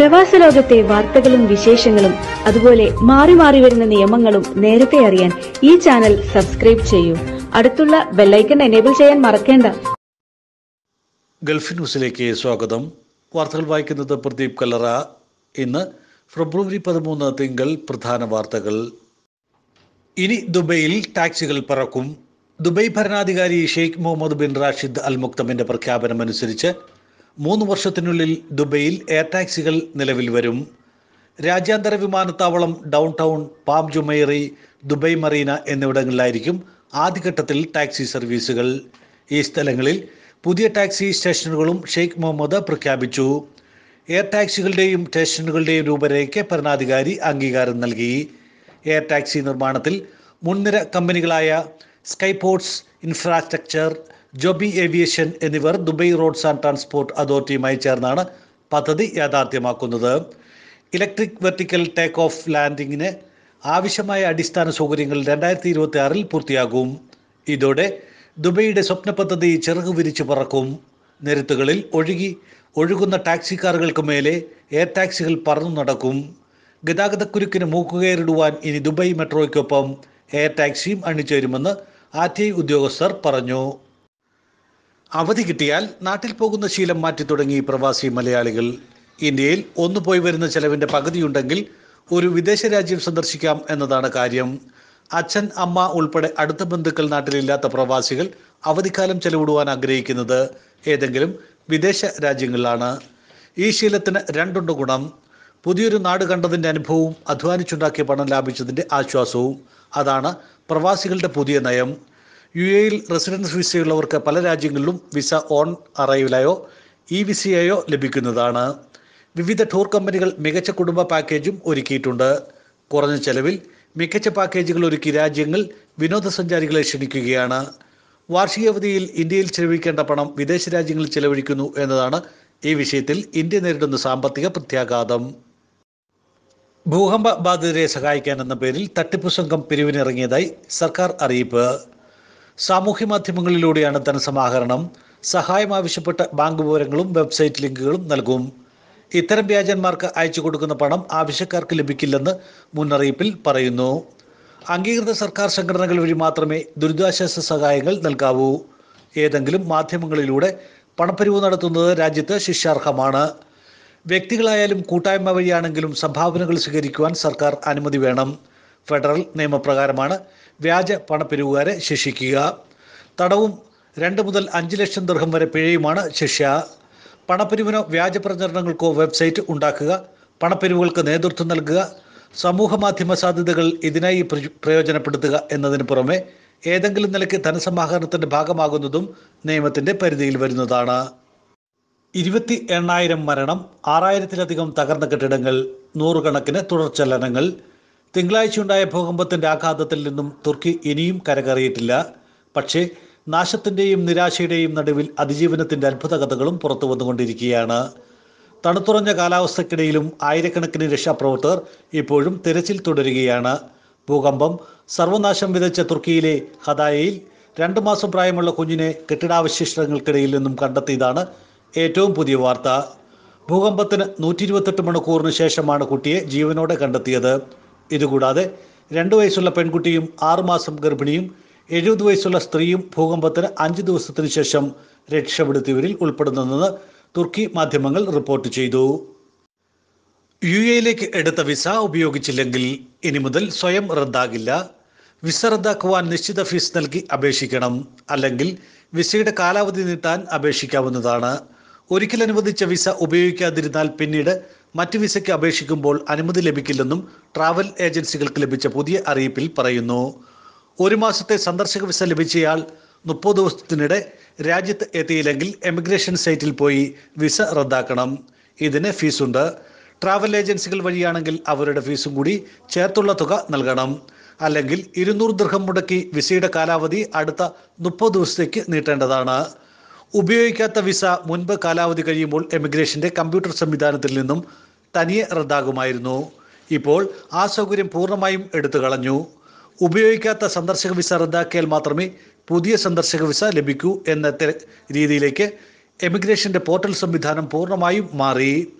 പ്രവാസ ലോകത്തെ വാർത്തകളും വിശേഷങ്ങളും അതുപോലെ മാറി മാറി വരുന്ന നിയമങ്ങളും നേരത്തെ അറിയാൻ ഈ ചാനൽ സബ്സ്ക്രൈബ് ചെയ്യൂ. അടുത്തുള്ള ബെല്ലൈക്കൺ എനേബിൾ ചെയ്യാൻ മറക്കേണ്ട. ഗൾഫ് ന്യൂസിലേക്ക് സ്വാഗതം. വാർത്തകൾ വായിക്കുന്നത് പ്രദീപ് കല്ലറ. ഇന്ന് ഫെബ്രുവരി 13 തിങ്കൾ. പ്രധാന വാർത്തകൾ. ഇനി ദുബൈയിൽ ടാക്സികൾ പറക്കും. ദുബൈ ഭരണാധികാരി Sheikh Mohammed bin Rashid Al മുക്തമിന്റെ പ്രഖ്യാപനമനുസരിച്ച് 3 വർഷത്തിനുള്ളിൽ ദുബൈയിൽ എയർ ടാക്സികൾ നിലവിൽ വരും. രാജ്യാന്തര വിമാനത്താവളം, downtown, palm Jumeirah, Dubai Marina എന്നിവിടങ്ങളിലായിരിക്കും ആദ്യഘട്ടത്തിൽ ടാക്സി സർവീസുകൾ. ഈ സ്ഥലങ്ങളിൽ പുതിയ ടാക്സി സ്റ്റേഷനുകളും ഷെയ്ഖ് മുഹമ്മദ് പ്രഖ്യാപിച്ചു. എയർ ടാക്സികളുടെയും സ്റ്റേഷനുകളുടെയും രൂപരേഖ ഭരണാധികാരി അംഗീകാരം നൽകി. എയർ ടാക്സി നിർമ്മാണത്തിൽ മുൻനിര കമ്പനികളായ സ്കൈപോർട്സ് ഇൻഫ്രാസ്ട്രക്ചർ, ജോബി ഏവിയേഷൻ എന്നിവർ ദുബൈ റോഡ്സ് ആൻഡ് ട്രാൻസ്പോർട്ട് അതോറിറ്റിയുമായി ചേർന്നാണ് പദ്ധതി യാഥാർത്ഥ്യമാക്കുന്നത്. ഇലക്ട്രിക് വെർട്ടിക്കൽ ടേക്ക് ഓഫ് ലാൻഡിങ്ങിന് ആവശ്യമായ അടിസ്ഥാന സൗകര്യങ്ങൾ 2026 പൂർത്തിയാകും. ഇതോടെ ദുബൈയുടെ സ്വപ്ന പദ്ധതി ചിറകു വിരിച്ചു പറക്കും. നിരത്തുകളിൽ ഒഴുകുന്ന ടാക്സി കാറുകൾക്ക് മേലെ എയർ ടാക്സികൾ പറന്നു നടക്കും. ഗതാഗതക്കുരുക്കിന് മൂക്കുകയറിടുവാൻ ഇനി ദുബൈ മെട്രോയ്ക്കൊപ്പം എയർ ടാക്സിയും അണിചേരുമെന്ന് RTI ഉദ്യോഗസ്ഥർ പറഞ്ഞു. അവധി കിട്ടിയാൽ നാട്ടിൽ പോകുന്ന ശീലം മാറ്റി തുടങ്ങി പ്രവാസി മലയാളികൾ. ഇന്ത്യയിൽ ഒന്ന് പോയി വരുന്ന ചെലവിൻ്റെ പകുതിയുണ്ടെങ്കിൽ ഒരു വിദേശ രാജ്യം സന്ദർശിക്കാം എന്നതാണ് കാര്യം. അച്ഛൻ, അമ്മ ഉൾപ്പെടെ അടുത്ത ബന്ധുക്കൾ നാട്ടിലില്ലാത്ത പ്രവാസികൾ അവധിക്കാലം ചെലവിടുവാൻ ആഗ്രഹിക്കുന്നത് ഏതെങ്കിലും വിദേശ രാജ്യങ്ങളിലാണ്. ഈ ശീലത്തിന് രണ്ടുണ്ട് ഗുണം. പുതിയൊരു നാട് കണ്ടതിൻ്റെ അനുഭവവും അധ്വാനിച്ചുണ്ടാക്കിയ പണം ലാഭിച്ചതിൻ്റെ ആശ്വാസവും. അതാണ് പ്രവാസികളുടെ പുതിയ നയം. UAEയിൽ റെസിഡൻസ് വിസയുള്ളവർക്ക് പല രാജ്യങ്ങളിലും വിസ ഓൺ അറൈവലായോ വിസയായോ ലഭിക്കുന്നതാണ്. വിവിധ ടൂർ കമ്പനികൾ മികച്ച കുടുംബ പാക്കേജും ഒരുക്കിയിട്ടുണ്ട്. കുറഞ്ഞ ചെലവിൽ മികച്ച പാക്കേജുകൾ ഒരുക്കി രാജ്യങ്ങൾ വിനോദസഞ്ചാരികളെ ക്ഷണിക്കുകയാണ്. വാർഷിക അവധിയിൽ ഇന്ത്യയിൽ ചെലവഴിക്കേണ്ട പണം വിദേശ രാജ്യങ്ങളിൽ ചെലവഴിക്കുന്നു എന്നതാണ് ഈ വിഷയത്തിൽ ഇന്ത്യ നേരിടുന്ന സാമ്പത്തിക പ്രത്യാഘാതം. ഭൂകമ്പ ബാധിതരെ സഹായിക്കാനെന്ന പേരിൽ തട്ടിപ്പു സംഘം പിരിവിനിറങ്ങിയതായി സർക്കാർ അറിയിപ്പ്. സാമൂഹ്യ മാധ്യമങ്ങളിലൂടെയാണ് ധനസമാഹരണം. സഹായം ആവശ്യപ്പെട്ട ബാങ്ക് വിവരങ്ങളും വെബ്സൈറ്റ് ലിങ്കുകളും നൽകും. ഇത്തരം വ്യാജന്മാർക്ക് അയച്ചു കൊടുക്കുന്ന പണം ആവശ്യക്കാർക്ക് ലഭിക്കില്ലെന്ന് മുന്നറിയിപ്പിൽ പറയുന്നു. അംഗീകൃത സർക്കാർ സംഘടനകൾ വഴി മാത്രമേ ദുരിതാശ്വാസ സഹായങ്ങൾ നൽകാവൂ. ഏതെങ്കിലും മാധ്യമങ്ങളിലൂടെ പണപ്പിരിവ് നടത്തുന്നത് രാജ്യത്ത് ശിക്ഷാർഹമാണ്. വ്യക്തികളായാലും കൂട്ടായ്മ വഴിയാണെങ്കിലും സംഭാവനകൾ സ്വീകരിക്കുവാൻ സർക്കാർ അനുമതി വേണം. ഫെഡറൽ നിയമപ്രകാരമാണ് വ്യാജ പണപ്പിരിവുകാരെ ശിക്ഷിക്കുക. തടവും 2 മുതൽ 5 ലക്ഷം ദിർഹം വരെ പിഴയുമാണ് ശിക്ഷ. പണപ്പിരിവിനോ വ്യാജ പ്രചരണങ്ങൾക്കോ വെബ്സൈറ്റ് ഉണ്ടാക്കുക, പണപ്പിരിവുകൾക്ക് നേതൃത്വം നൽകുക, സമൂഹ മാധ്യമ സാധ്യതകൾ ഇതിനായി പ്രയോജനപ്പെടുത്തുക എന്നതിന് പുറമെ ഏതെങ്കിലും നിലയ്ക്ക് ധനസമാഹരണത്തിൻ്റെ ഭാഗമാകുന്നതും നിയമത്തിൻ്റെ പരിധിയിൽ വരുന്നതാണ്. 28,000 മരണം, 6,000-ലധികം തകർന്ന കെട്ടിടങ്ങൾ, 100 കണക്കിന് തുടർചലനങ്ങൾ. തിങ്കളാഴ്ചയുണ്ടായ ഭൂകമ്പത്തിൻ്റെ ആഘാതത്തിൽ നിന്നും തുർക്കി ഇനിയും കരകയറിയിട്ടില്ല. പക്ഷേ നാശത്തിൻ്റെയും നിരാശയുടെയും നടുവിൽ അതിജീവനത്തിൻ്റെ അത്ഭുത കഥകളും പുറത്തു വന്നുകൊണ്ടിരിക്കുകയാണ്. തണുത്തുറഞ്ഞ കാലാവസ്ഥയ്ക്കിടയിലും ആയിരക്കണക്കിന് രക്ഷാപ്രവർത്തകർ ഇപ്പോഴും തിരച്ചിൽ തുടരുകയാണ്. ഭൂകമ്പം സർവനാശം വിതച്ച തുർക്കിയിലെ ഹദായയിൽ 2 മാസം പ്രായമുള്ള കുഞ്ഞിനെ കെട്ടിടാവശിഷ്ടങ്ങൾക്കിടയിൽ നിന്നും കണ്ടെത്തിയതാണ് ഏറ്റവും പുതിയ വാർത്ത. ഭൂകമ്പത്തിന് 128 മണിക്കൂറിന് ശേഷമാണ് കുട്ടിയെ ജീവനോടെ കണ്ടെത്തിയത്. ഇതുകൂടാതെ 2 വയസ്സുള്ള പെൺകുട്ടിയും 6 മാസം ഗർഭിണിയും 70 വയസ്സുള്ള സ്ത്രീയും ഭൂകമ്പത്തിന് 5 ദിവസത്തിന് ശേഷം രക്ഷപ്പെടുത്തിയവരിൽ ഉൾപ്പെടുന്നതെന്ന് തുർക്കി മാധ്യമങ്ങൾ റിപ്പോർട്ട് ചെയ്തു. UAEയിലേക്ക് എടുത്ത വിസ ഉപയോഗിച്ചില്ലെങ്കിൽ ഇനി മുതൽ സ്വയം റദ്ദാകില്ല. വിസ റദ്ദാക്കുവാൻ നിശ്ചിത ഫീസ് നൽകി അപേക്ഷിക്കണം. അല്ലെങ്കിൽ വിസയുടെ കാലാവധി നീട്ടാൻ അപേക്ഷിക്കാവുന്നതാണ്. ഒരിക്കൽ അനുവദിച്ച വിസ ഉപയോഗിക്കാതിരുന്നാൽ പിന്നീട് മറ്റ് വിസയ്ക്ക് അപേക്ഷിക്കുമ്പോൾ അനുമതി ലഭിക്കില്ലെന്നും ട്രാവൽ ഏജൻസികൾക്ക് ലഭിച്ച പുതിയ അറിയിപ്പിൽ പറയുന്നു. 1 മാസത്തെ സന്ദർശക വിസ ലഭിച്ചയാൾ 30 ദിവസത്തിനിടെ രാജ്യത്ത് എത്തിയില്ലെങ്കിൽ എമിഗ്രേഷൻ സൈറ്റിൽ പോയി വിസ റദ്ദാക്കണം. ഇതിന് ഫീസുണ്ട്. ട്രാവൽ ഏജൻസികൾ വഴിയാണെങ്കിൽ അവരുടെ ഫീസും കൂടി ചേർത്തുള്ള തുക നൽകണം. അല്ലെങ്കിൽ 200 ദിർഹം മുടക്കി വിസയുടെ കാലാവധി അടുത്ത 30 ദിവസത്തേക്ക് നീട്ടേണ്ടതാണ്. ഉപയോഗിക്കാത്ത വിസ മുൻപ് കാലാവധി കഴിയുമ്പോൾ എമിഗ്രേഷൻ്റെ കമ്പ്യൂട്ടർ സംവിധാനത്തിൽ നിന്നും തനിയെ റദ്ദാകുമായിരുന്നു. ഇപ്പോൾ ആ സൗകര്യം പൂർണ്ണമായും എടുത്തു കളഞ്ഞു. ഉപയോഗിക്കാത്ത സന്ദർശക വിസ റദ്ദാക്കിയാൽ മാത്രമേ പുതിയ സന്ദർശക വിസ ലഭിക്കൂ എന്ന രീതിയിലേക്ക് എമിഗ്രേഷൻ്റെ പോർട്ടൽ സംവിധാനം പൂർണ്ണമായും മാറി.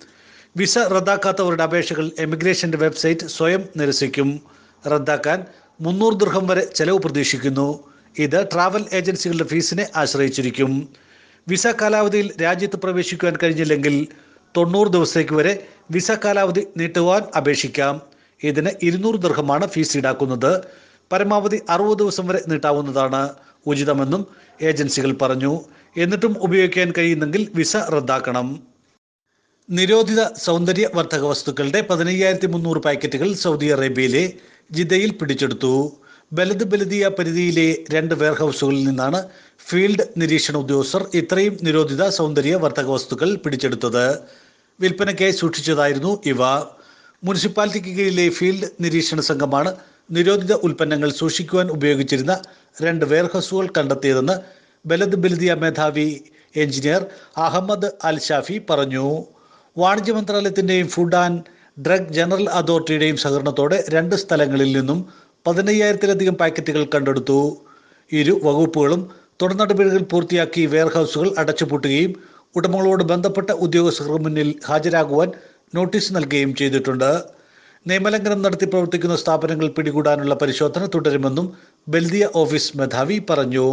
വിസ റദ്ദാക്കാത്തവരുടെ അപേക്ഷകൾ എമിഗ്രേഷന്റെ വെബ്സൈറ്റ് സ്വയം നിരസിക്കും. റദ്ദാക്കാൻ 300 ദിർഹം വരെ ചെലവ് പ്രതീക്ഷിക്കുന്നു. ഇത് ട്രാവൽ ഏജൻസികളുടെ ഫീസിനെ ആശ്രയിച്ചിരിക്കും. വിസ കാലാവധിയിൽ രാജ്യത്ത് പ്രവേശിക്കുവാൻ കഴിഞ്ഞില്ലെങ്കിൽ 90 ദിവസത്തേക്ക് വരെ വിസ കാലാവധി നീട്ടുവാൻ അപേക്ഷിക്കാം. ഇതിന് 200 ദിർഹമാണ് ഫീസ് ഈടാക്കുന്നത്. പരമാവധി 60 ദിവസം വരെ നീട്ടാവുന്നതാണ് ഉചിതമെന്നും ഏജൻസികൾ പറഞ്ഞു. എന്നിട്ടും ഉപയോഗിക്കാൻ കഴിയുന്നെങ്കിൽ വിസ റദ്ദാക്കണം. നിരോധിത സൗന്ദര്യവർദ്ധക വസ്തുക്കളുടെ 15,300 പാക്കറ്റുകൾ സൗദി അറേബ്യയിലെ ജിദ്ദയിൽ പിടിച്ചെടുത്തു. ബലദിയ പരിധിയിലെ 2 വെയർഹൌസുകളിൽ നിന്നാണ് ഫീൽഡ് നിരീക്ഷണ ഉദ്യോഗസ്ഥർ ഇത്രയും നിരോധിത സൗന്ദര്യവർദ്ധക വസ്തുക്കൾ പിടിച്ചെടുത്തത്. വിൽപ്പനയ്ക്കായി സൂക്ഷിച്ചതായിരുന്നു ഇവ. മുനിസിപ്പാലിറ്റിക്ക് കീഴിലെ ഫീൽഡ് നിരീക്ഷണ സംഘമാണ് നിരോധിത ഉൽപ്പന്നങ്ങൾ സൂക്ഷിക്കുവാൻ ഉപയോഗിച്ചിരുന്ന 2 വെയർഹൌസുകൾ കണ്ടെത്തിയതെന്ന് ബലദിയ മേധാവി എഞ്ചിനീയർ അഹമ്മദ് അൽ ഷാഫി പറഞ്ഞു. വാണിജ്യ മന്ത്രാലയത്തിൻ്റെയും ഫുഡ് ആൻഡ് ഡ്രഗ് ജനറൽ അതോറിറ്റിയുടെയും സഹകരണത്തോടെ 2 സ്ഥലങ്ങളിൽ നിന്നും 15,000-ലധികം പാക്കറ്റുകൾ കണ്ടെടുത്തു. ഇരു വകുപ്പുകളും തുടർ നടപടികൾ പൂർത്തിയാക്കി വെയർഹൌസുകൾ അടച്ചുപൂട്ടുകയും ഉടമകളോട് ബന്ധപ്പെട്ട ഉദ്യോഗസ്ഥർക്ക് മുന്നിൽ ഹാജരാകുവാൻ നോട്ടീസ് നൽകുകയും ചെയ്തിട്ടുണ്ട്. നിയമലംഘനം നടത്തി പ്രവർത്തിക്കുന്ന സ്ഥാപനങ്ങൾ പിടികൂടാനുള്ള പരിശോധന തുടരുമെന്നും ബൽദിയ ഓഫീസ് മേധാവി പറഞ്ഞു.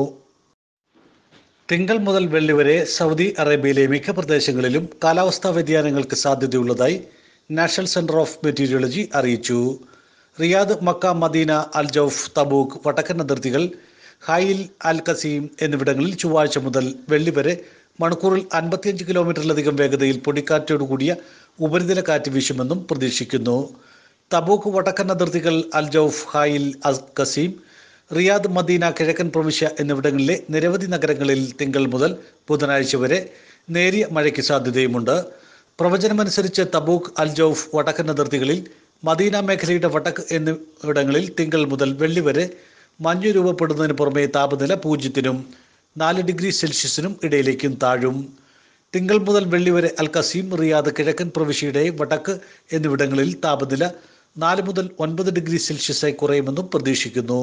തിങ്കൾ മുതൽ വെള്ളി വരെ സൗദി അറേബ്യയിലെ മിക്ക പ്രദേശങ്ങളിലും കാലാവസ്ഥാ വ്യതിയാനങ്ങൾക്ക് സാധ്യതയുള്ളതായി നാഷണൽ സെന്റർ ഓഫ് മെറ്റീരിയോളജി അറിയിച്ചു. Riyadh, Mecca, Medina, Al Jouf, Tabuk, വടക്കൻ അതിർത്തികൾ, ഹായിൽ, അൽ കസീം എന്നിവിടങ്ങളിൽ ചൊവ്വാഴ്ച മുതൽ വെള്ളി വരെ മണിക്കൂറിൽ 55 കിലോമീറ്ററിലധികം വേഗതയിൽ പൊടിക്കാറ്റോടുകൂടിയ ഉപരിതല കാറ്റ് വീശുമെന്നും പ്രതീക്ഷിക്കുന്നു. തബൂക്ക്, വടക്കൻ അതിർത്തികൾ, Al Jouf, Hail, Al Qassim, Riyadh, Medina, കിഴക്കൻ പ്രവിശ്യ എന്നിവിടങ്ങളിലെ നിരവധി നഗരങ്ങളിൽ തിങ്കൾ മുതൽ ബുധനാഴ്ച വരെ നേരിയ മഴയ്ക്ക് സാധ്യതയുമുണ്ട്. പ്രവചനമനുസരിച്ച് തബൂക്ക്, അൽ ജൗഫ്, വടക്കൻ അതിർത്തികളിൽ, മദീന മേഖലയുടെ വടക്ക് എന്നിവിടങ്ങളിൽ തിങ്കൾ മുതൽ വെള്ളി വരെ മഞ്ഞ് രൂപപ്പെടുന്നതിന് പുറമെ താപനില 0-നും 4 ഡിഗ്രി സെൽഷ്യസിനും ഇടയിലേക്കും താഴും. തിങ്കൾ മുതൽ വെള്ളി വരെ അൽ കസീം, റിയാദ്, കിഴക്കൻ പ്രവിശ്യയുടെ വടക്ക് എന്നിവിടങ്ങളിൽ താപനില 4 മുതൽ 9 ഡിഗ്രി സെൽഷ്യസായി കുറയുമെന്നും പ്രതീക്ഷിക്കുന്നു.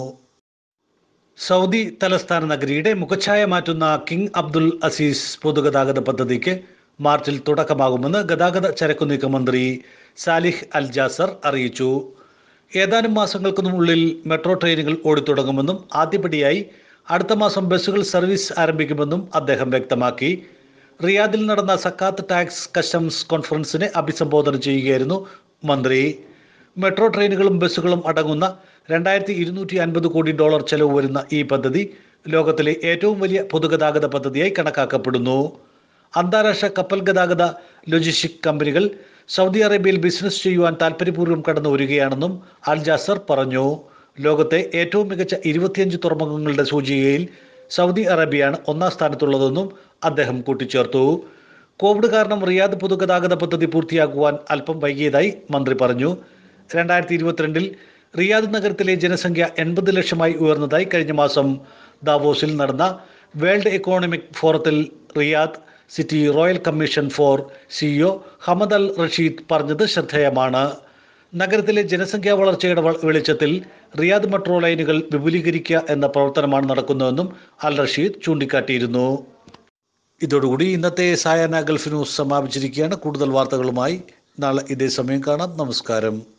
സൗദി തലസ്ഥാന നഗരിയുടെ മുഖഛായ മാറ്റുന്ന കിങ് അബ്ദുൽ അസീസ് പൊതുഗതാഗത പദ്ധതിക്ക് മാർച്ചിൽ തുടക്കമാകുമെന്ന് ഗതാഗത ചരക്കു നീക്ക മന്ത്രി സാലിഹ് അൽ ജാസർ അറിയിച്ചു. ഏതാനും മാസങ്ങൾക്കുള്ളിൽ മെട്രോ ട്രെയിനുകൾ ഓടിത്തുടങ്ങുമെന്നും ആദ്യപടിയായി അടുത്ത മാസം ബസ്സുകൾ സർവീസ് ആരംഭിക്കുമെന്നും അദ്ദേഹം വ്യക്തമാക്കി. റിയാദിൽ നടന്ന സക്കാത്ത് ടാക്സ് കസ്റ്റംസ് കോൺഫറൻസിനെ അഭിസംബോധന ചെയ്യുകയായിരുന്നു മന്ത്രി. മെട്രോ ട്രെയിനുകളും ബസ്സുകളും അടങ്ങുന്ന $2,250 കോടി ചെലവ് വരുന്ന ഈ പദ്ധതി ലോകത്തിലെ ഏറ്റവും വലിയ പൊതുഗതാഗത പദ്ധതിയായി കണക്കാക്കപ്പെടുന്നു. അന്താരാഷ്ട്ര കപ്പൽ ഗതാഗത ലോജിസ്റ്റിക് കമ്പനികൾ സൗദി അറേബ്യയിൽ ബിസിനസ് ചെയ്യുവാൻ താൽപ്പര്യപൂർവ്വം കടന്നു വരികയാണെന്നും അൽ ജാസർ പറഞ്ഞു. ലോകത്തെ ഏറ്റവും മികച്ച 25 തുറമുഖങ്ങളുടെ സൂചികയിൽ സൗദി അറേബ്യയാണ് 1ാം സ്ഥാനത്തുള്ളതെന്നും അദ്ദേഹം കൂട്ടിച്ചേർത്തു. കോവിഡ് കാരണം റിയാദ് പൊതുഗതാഗത പദ്ധതി പൂർത്തിയാക്കുവാൻ അല്പം വൈകിയതായി മന്ത്രി പറഞ്ഞു. 2022-ൽ റിയാദ് നഗരത്തിലെ ജനസംഖ്യ 80 ലക്ഷമായി ഉയർന്നതായി കഴിഞ്ഞ മാസം ദാവോസിൽ നടന്ന വേൾഡ് എക്കോണമിക് ഫോറത്തിൽ Riyadh city royal commission for CEO Hamad Al Rashid പറഞ്ഞത് ശ്രദ്ധേയമാണ്. നഗരത്തിലെ ജനസംഖ്യാ വളർച്ചയുടെ വെളിച്ചത്തിൽ റിയാദ് മെട്രോ ലൈനുകൾ വിപുലീകരിക്കുക എന്ന പ്രവർത്തനമാണ് നടക്കുന്നതെന്നും അൽ റഷീദ് ചൂണ്ടിക്കാട്ടിയിരുന്നു. ഇതോടുകൂടി ഇന്നത്തെ സായാഹ്ന ഗൾഫ് ന്യൂസ് സമാപിച്ചിരിക്കുകയാണ്. കൂടുതൽ വാർത്തകളുമായി നാളെ ഇതേ സമയം കാണാം. നമസ്കാരം.